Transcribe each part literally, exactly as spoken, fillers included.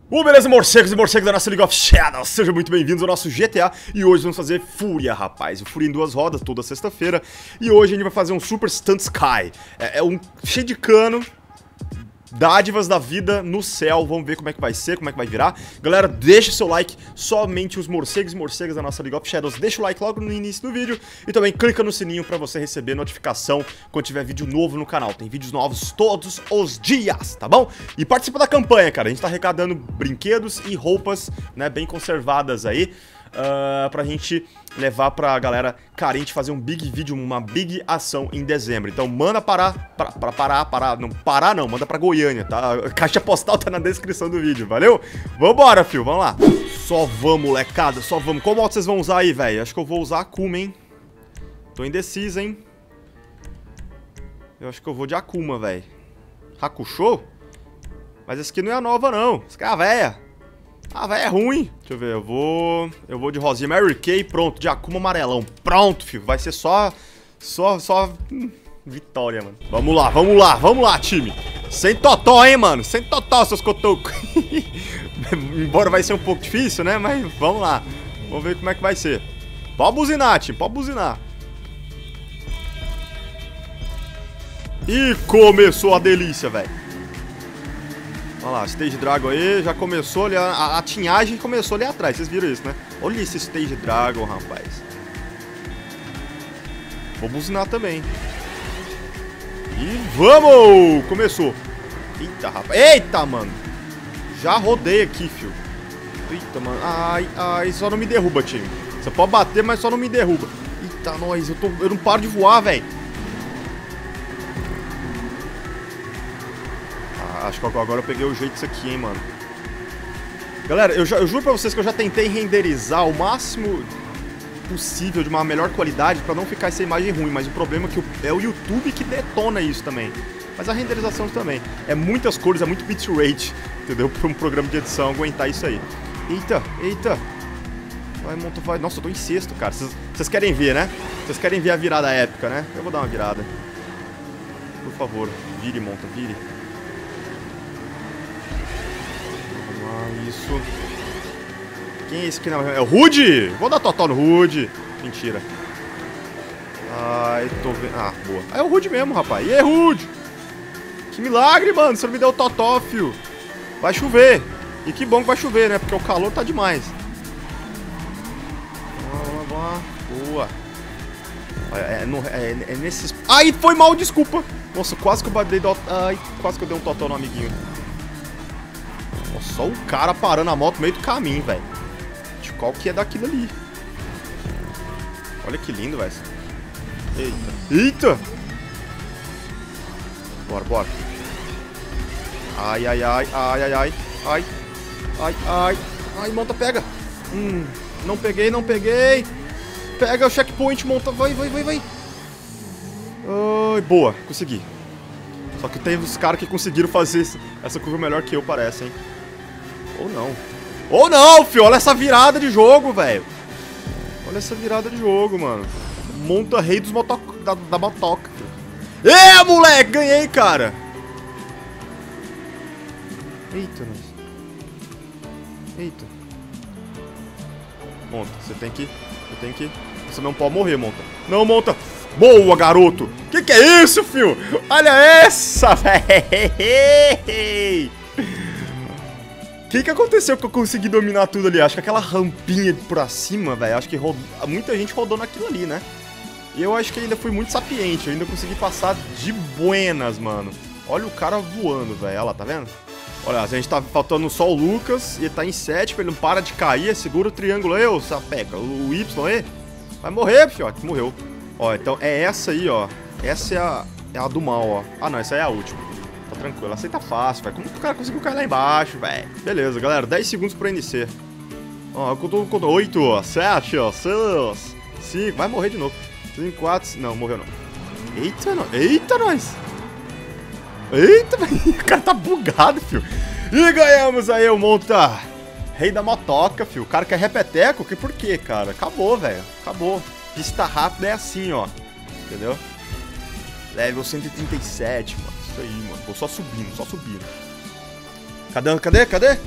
Uh, beleza, morcegos e morcegos da nossa League of Shadows, sejam muito bem-vindos ao nosso G T A. E hoje vamos fazer Fúria, rapaz, o Fúria em duas rodas, toda sexta-feira. E hoje a gente vai fazer um Super Stunt Sky. É, é um cheio de cano, dádivas da vida no céu. Vamos ver como é que vai ser, como é que vai virar. Galera, deixa o seu like, somente os morcegos e morcegas da nossa League of Shadows. Deixa o like logo no início do vídeo. E também clica no sininho pra você receber notificação quando tiver vídeo novo no canal. Tem vídeos novos todos os dias, tá bom? E participa da campanha, cara. A gente tá arrecadando brinquedos e roupas, né, bem conservadas aí. Uh, pra gente levar pra galera carente fazer um big vídeo, uma big ação em dezembro. Então manda parar, pra, pra parar, parar, não parar não, manda pra Goiânia, tá? A caixa postal tá na descrição do vídeo, valeu? Vambora, fio, vamos lá. Só vamos, molecada, só vamos. Qual moto vocês vão usar aí, velho? Acho que eu vou usar a Akuma, hein? Tô indeciso, hein? Eu acho que eu vou de Akuma, velho. Hakusho? Mas essa aqui não é a nova, não. Essa aqui é a véia. Ah, velho, é ruim. Deixa eu ver, eu vou... Eu vou de rosinha Mary Kay, pronto, de Akuma amarelão. Pronto, filho, vai ser só... Só, só... Hum, vitória, mano. Vamos lá, vamos lá, vamos lá, time. Sem totó, hein, mano. Sem totó, seus cotocos. Embora vai ser um pouco difícil, né, mas vamos lá. Vamos ver como é que vai ser. Pode buzinar, time, pode buzinar. E começou a delícia, velho. Olha lá, Stage Dragon aí, já começou ali, a, a tinhagem começou ali atrás, vocês viram isso, né? Olha esse Stage Dragon, rapaz. Vou buzinar também. E vamos! Começou. Eita, rapaz. Eita, mano. Já rodei aqui, fio. Eita, mano. Ai, ai, só não me derruba, time. Você pode bater, mas só não me derruba. Eita, nós, eu, tô, eu não paro de voar, velho. Acho que agora eu peguei o jeito disso aqui, hein, mano. Galera, eu, já, eu juro pra vocês que eu já tentei renderizar o máximo possível de uma melhor qualidade pra não ficar essa imagem ruim, mas o problema é que o, é o YouTube que detona isso também. Mas a renderização também. É muitas cores, é muito bitrate, entendeu? Pra um programa de edição aguentar isso aí. Eita, eita. Vai, monta, vai. Nossa, eu tô em sexto, cara. Vocês querem ver, né? Vocês querem ver a virada épica, né? Eu vou dar uma virada. Por favor, vire, monta, vire. Isso. Quem é esse aqui? É o Rude? Vou dar totó no Rude. Mentira. Ai, tô vendo. Ah, boa. Ah, é o Rude mesmo, rapaz. E aí, Rude? Que milagre, mano. Você não me deu totó, fio. Vai chover. E que bom que vai chover, né? Porque o calor tá demais. Vamos lá. Boa. É, é, é, é nesses... Ai, foi mal, desculpa. Nossa, quase que eu batei do... Ai, quase que eu dei um totó no amiguinho. Só o cara parando a moto no meio do caminho, velho. De qual que é daquilo ali? Olha que lindo, velho. Eita. Eita! Bora, bora. Ai, ai, ai, ai, ai, ai. Ai, ai, ai. Ai, monta, pega. Hum, não peguei, não peguei. Pega o checkpoint, monta. Vai, vai, vai, vai. Ai, boa, consegui. Só que tem os caras que conseguiram fazer essa curva melhor que eu, parece, hein? Ou não. Ou não, filho. Olha essa virada de jogo, velho. Olha essa virada de jogo, mano. Monta rei dos moto... da, da motoca. É, moleque. Ganhei, cara. Eita, nós. Eita. Monta, você tem que... Você tem que... Você não pode morrer, Monta. Não, Monta. Boa, garoto. Que que é isso, filho? Olha essa, velho. O que que aconteceu que eu consegui dominar tudo ali? Acho que aquela rampinha pra cima, velho, acho que rod... muita gente rodou naquilo ali, né? E eu acho que ainda fui muito sapiente, eu ainda consegui passar de buenas, mano. Olha o cara voando, velho, olha lá, tá vendo? Olha, a gente tá faltando só o Lucas, e ele tá em sétimo, ele não para de cair, segura o triângulo aí, ô sapeca, o Y aí. Vai morrer, fiote, morreu. Ó, então é essa aí, ó, essa é a, é a do mal, ó. Ah, não, essa aí é a última. Tá tranquilo, aceita fácil, velho. Como que o cara conseguiu cair lá embaixo, velho? Beleza, galera, dez segundos pra N C. Ó, eu conto, conto oito, sete, seis, cinco, vai morrer de novo. cinco, quatro, não, morreu não. Eita, não. Eita, nós. Eita, velho, o cara tá bugado, filho. E ganhamos aí o Monta. Rei da motoca, filho. O cara quer repeteco, que por quê, cara? Acabou, velho, acabou. Pista rápida é assim, ó. Entendeu? Level cento e trinta e sete, mano. Isso aí, mano. Vou só subindo, só subindo. Cadê? Cadê? Cadê?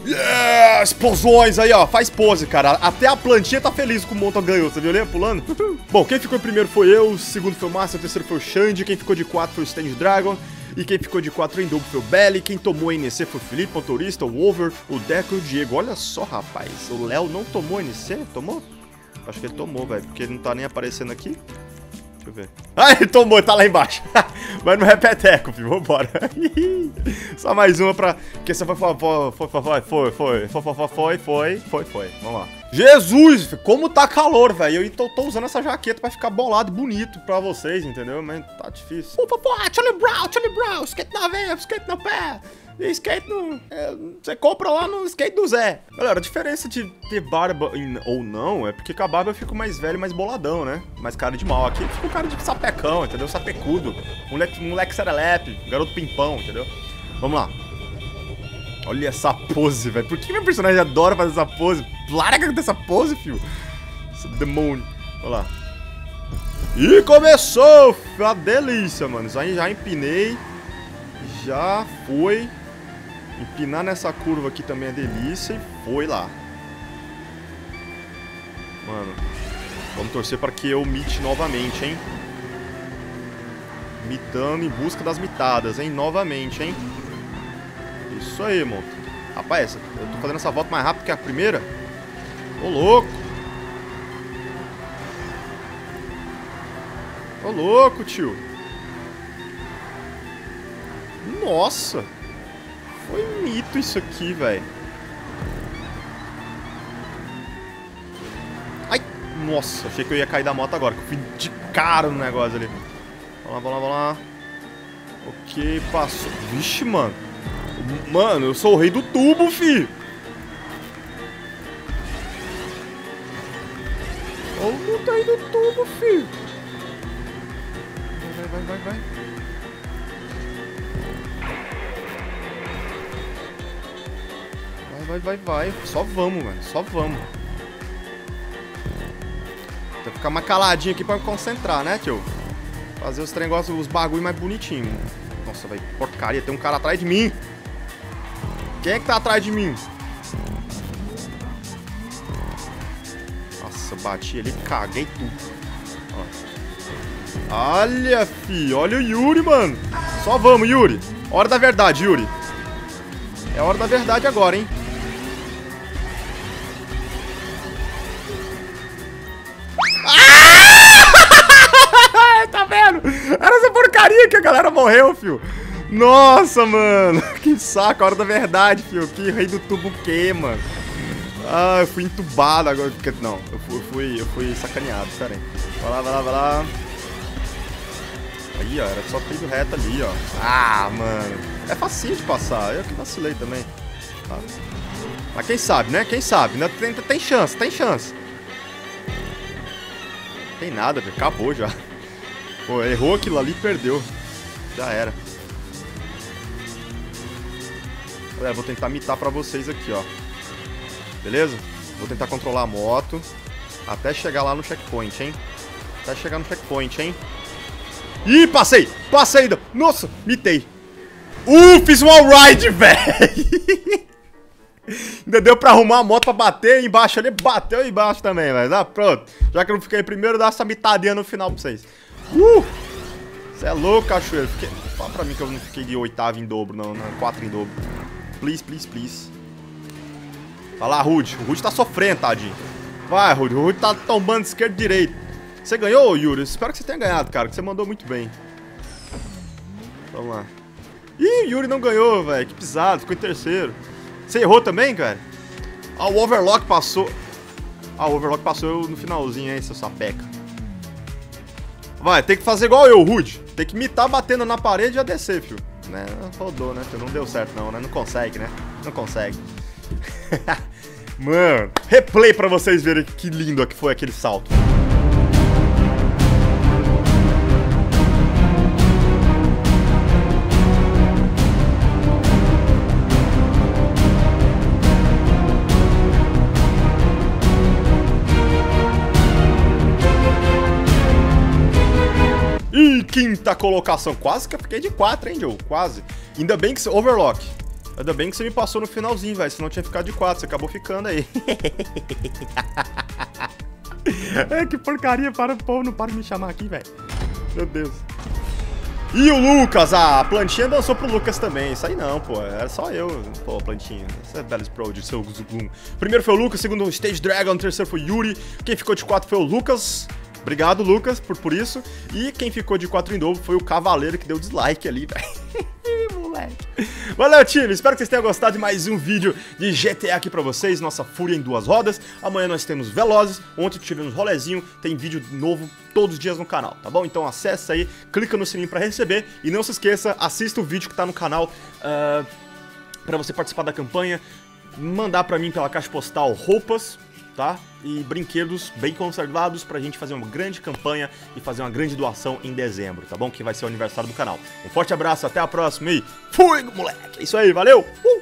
Yeah! Explosões aí, ó. Faz pose, cara. Até a plantinha tá feliz com o Monta ganhou. Você viu ali, pulando? Bom, quem ficou em primeiro foi eu. O segundo foi o Márcio. O terceiro foi o Xande. Quem ficou de quatro foi o Stand Dragon. E quem ficou de quatro em dobro foi o Belly. Quem tomou a N C foi o Felipe, o motorista, o Over, o Deco e o Diego. Olha só, rapaz. O Léo não tomou N C? Tomou? Acho que ele tomou, velho. Porque ele não tá nem aparecendo aqui. Deixa eu ver. Ah, ele tomou, ele tá lá embaixo. Mas não é peteco, filho. Vambora. Só mais uma pra... Que essa foi, foi, foi, foi, foi, foi, foi, foi, foi, foi, foi, foi. Vamos lá. Jesus, filho, como tá calor, velho. Eu tô, tô usando essa jaqueta pra ficar bolado e bonito pra vocês, entendeu? Mas tá difícil. Pô, pô, pô, Charlie Brown, Charlie Brown. Skate na veia, skate no pé. E skate no... É, você compra lá no skate do Zé. Galera, a diferença de ter barba em, ou não é porque com a barba eu fico mais velho, mais boladão, né? Mais cara de mal. Aqui fica um cara de sapecão, entendeu? Sapecudo. Moleque, moleque serelepe. Garoto pimpão, entendeu? Vamos lá. Olha essa pose, velho. Por que meu personagem adora fazer essa pose? Larga dessa pose, filho. Esse demônio. Vamos lá. E começou! Uma delícia, mano. Já, já empinei. Já foi. Empinar nessa curva aqui também é delícia. E foi lá. Mano, vamos torcer para que eu mite novamente, hein? Mitando em busca das mitadas, hein? Novamente, hein? Isso aí, mano. Rapaz, eu tô fazendo essa volta mais rápido que a primeira. Ô, louco. Ô, louco, tio. Nossa. Foi mito isso aqui, velho. Ai, nossa, achei que eu ia cair da moto agora, que eu fui de cara no negócio ali. Vamos lá, vamos lá, vamos lá. Ok, passou. Vixe, mano. Mano, eu sou o rei do tubo, fi. Olha o rei do tubo, fi. Vai, vai, vai, vai. Vai, vai, vai. Só vamos, mano. Só vamos. Tem que ficar mais caladinho aqui pra me concentrar, né, tio? Fazer os negócios, os bagulho mais bonitinho. Nossa, velho. Porcaria. Tem um cara atrás de mim. Quem é que tá atrás de mim? Nossa, bati ali, caguei tudo. Ó. Olha, fi. Olha o Yuri, mano. Só vamos, Yuri. Hora da verdade, Yuri. É hora da verdade agora, hein? Tá vendo? Era essa porcaria que a galera morreu, fio. Nossa, mano. Que saco, a hora da verdade, fio. Que rei do tubo que, mano. Ah, eu fui entubado agora. Não, eu fui, eu fui, eu fui sacaneado, pera aí. Vai lá, vai lá, vai lá. Aí, ó, era só feito reto ali, ó. Ah, mano. É facinho de passar. Eu que vacilei também. Tá. Mas quem sabe, né? Quem sabe. Ainda tem, tem chance, tem chance. Tem nada, velho. Acabou já. Pô, errou aquilo ali e perdeu. Já era. Galera, vou tentar mitar pra vocês aqui, ó. Beleza? Vou tentar controlar a moto até chegar lá no checkpoint, hein? Até chegar no checkpoint, hein? Ih, passei! Passei! Nossa, mitei. Uh, fiz um all-ride, velho! Ainda deu pra arrumar a moto pra bater embaixo ali. Bateu embaixo também, velho. Ah, pronto. Já que eu não fiquei em primeiro, dá essa mitadinha no final pra vocês. Uh! Você é louco, cachoeiro. Fiquei... Fala pra mim que eu não fiquei de oitavo em dobro, não. não quatro em dobro. Please, please, please. Vai lá, Rude. O Rude tá sofrendo, tadinho. Vai, Rude. O Rude tá tombando esquerdo e direito. Você ganhou, Yuri? Espero que você tenha ganhado, cara. Que você mandou muito bem. Vamos lá. Ih, o Yuri não ganhou, velho. Que pisado. Ficou em terceiro. Você errou também, cara? Ah, o Overlock passou. Ah, o Overlock passou eu no finalzinho, hein, seu sapeca. Vai, tem que fazer igual eu, Rude. Tem que imitar batendo na parede e já descer, filho. Né? Rodou, né? Não deu certo não, né? Não consegue, né? Não consegue. Mano, replay pra vocês verem que lindo que foi aquele salto. E quinta colocação. Quase que eu fiquei de quatro, hein, Joe? Quase. Ainda bem que... Overlock. Ainda bem que você me passou no finalzinho, velho, senão tinha ficado de quatro, você acabou ficando aí. É, que porcaria, para o povo, não para de me chamar aqui, velho. Meu Deus. E o Lucas, ah, a plantinha dançou pro Lucas também, isso aí não, pô, era só eu, pô, plantinha, essa é Bellis Pro de seu Zugum. Primeiro foi o Lucas, segundo o Stage Dragon, terceiro foi o Yuri, quem ficou de quatro foi o Lucas, obrigado Lucas por, por isso, e quem ficou de quatro em dobro foi o Cavaleiro que deu dislike ali, velho. Moleque. Valeu, time, espero que vocês tenham gostado de mais um vídeo de G T A aqui pra vocês, nossa Fúria em duas rodas. Amanhã nós temos Velozes, ontem tivemos Rolezinho, tem vídeo novo todos os dias no canal, tá bom? Então acessa aí, clica no sininho pra receber e não se esqueça, assista o vídeo que tá no canal uh, pra você participar da campanha, mandar pra mim pela caixa postal roupas, tá? E brinquedos bem conservados pra gente fazer uma grande campanha e fazer uma grande doação em dezembro, tá bom? Que vai ser o aniversário do canal. Um forte abraço, até a próxima e fui, moleque! É isso aí, valeu! Uh!